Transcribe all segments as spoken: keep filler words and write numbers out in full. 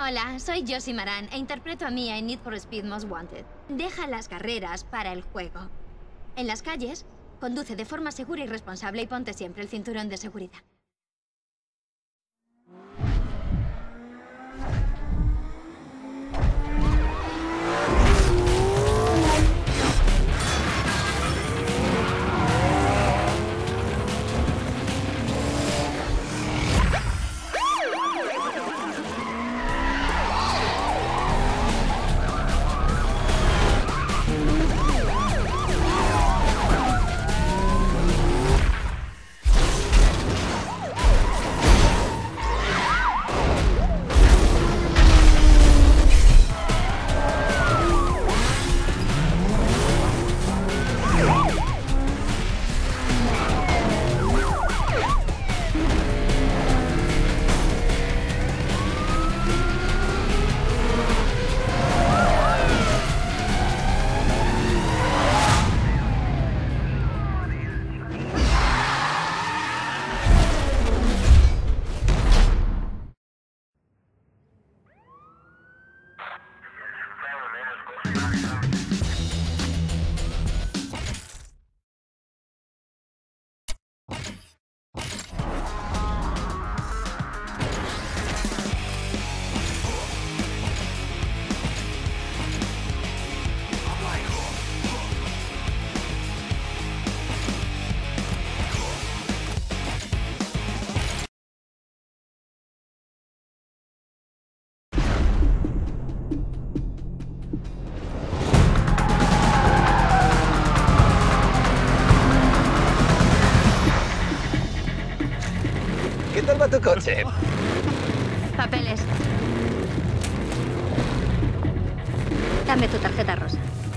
Hola, soy Josie Maran e interpreto a Mia en Need for Speed Most Wanted. Deja las carreras para el juego. En las calles, conduce de forma segura y responsable y ponte siempre el cinturón de seguridad. ¿Qué tal va tu coche? Papeles. Dame tu tarjeta rosa.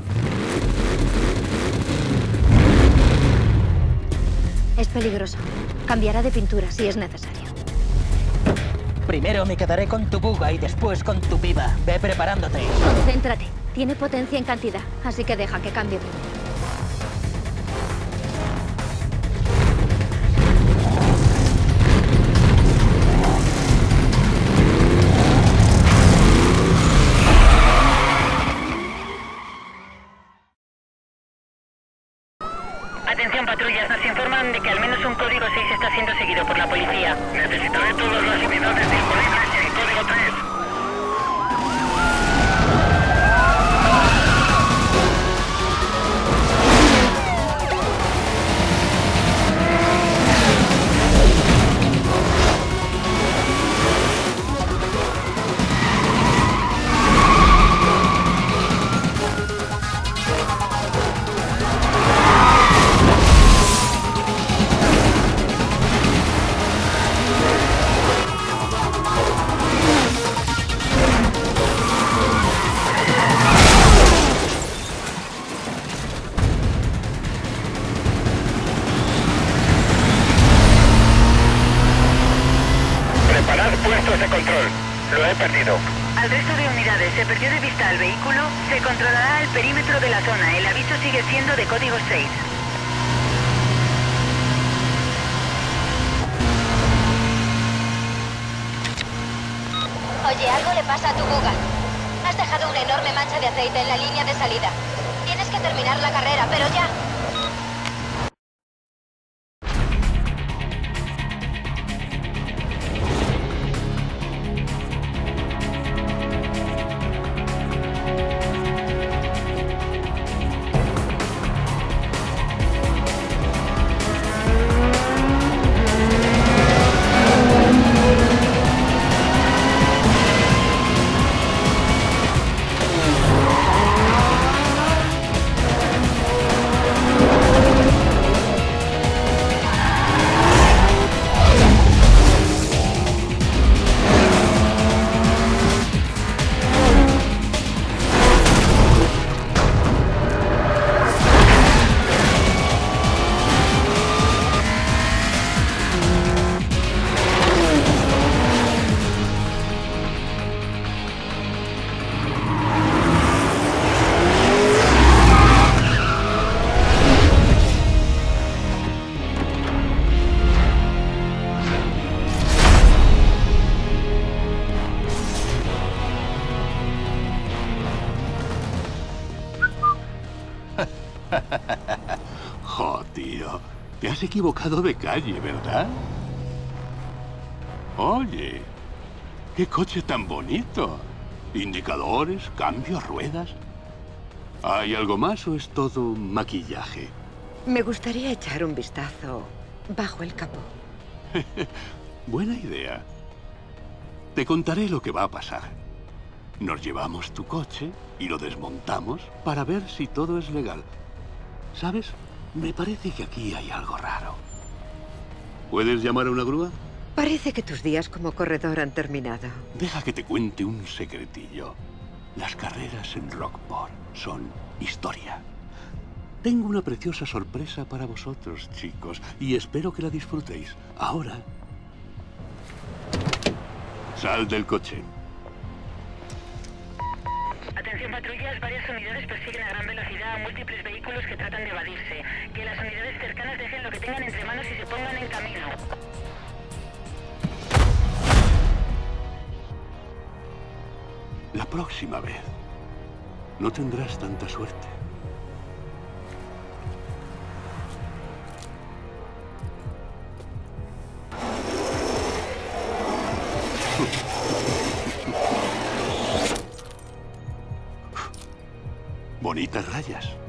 Es peligroso. Cambiará de pintura si es necesario. Primero me quedaré con tu buga y después con tu piba. Ve preparándote. Concéntrate. Tiene potencia en cantidad, así que deja que cambie primero. Atención, patrullas, nos informan de que al menos un código seis está siendo seguido por la policía. Necesitaré todas las unidades disponibles en código tres. Puestos de control. Lo he perdido. Al resto de unidades se perdió de vista al vehículo. Se controlará el perímetro de la zona. El aviso sigue siendo de código seis. Oye, algo le pasa a tu buga. Has dejado una enorme mancha de aceite en la línea de salida. Tienes que terminar la carrera, pero ya. equivocado de calle, ¿verdad? Oye, qué coche tan bonito. Indicadores, cambios, ruedas. ¿Hay algo más o es todo maquillaje? Me gustaría echar un vistazo bajo el capó. Buena idea. Te contaré lo que va a pasar. Nos llevamos tu coche y lo desmontamos para ver si todo es legal. ¿Sabes? Me parece que aquí hay algo raro. ¿Puedes llamar a una grúa? Parece que tus días como corredor han terminado. Deja que te cuente un secretillo. Las carreras en Rockport son historia. Tengo una preciosa sorpresa para vosotros, chicos, y espero que la disfrutéis. Ahora, sal del coche. Atención patrullas, varias unidades persiguen a gran velocidad a múltiples vehículos que tratan de evadirse. Que las unidades cercanas dejen lo que tengan entre manos y se pongan en camino. La próxima vez no tendrás tanta suerte. Bonitas rayas.